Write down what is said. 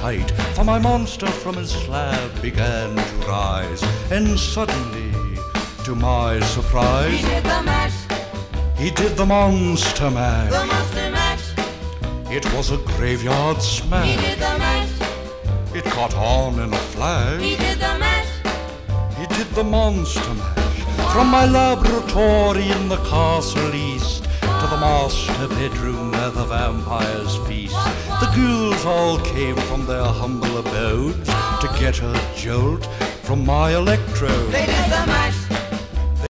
sight, for my monster from his slab began to rise. And suddenly, to my surprise, he did the mash. He did the monster mash. The monster mash. It was a graveyard smash. He did the mash. It caught on in a flash. He did the mash. He did the monster mash. From my laboratory in the castle east to the master bedroom where the vampires feast, the ghouls all came from their humble abodes to get a jolt from my electrode. They did the mash.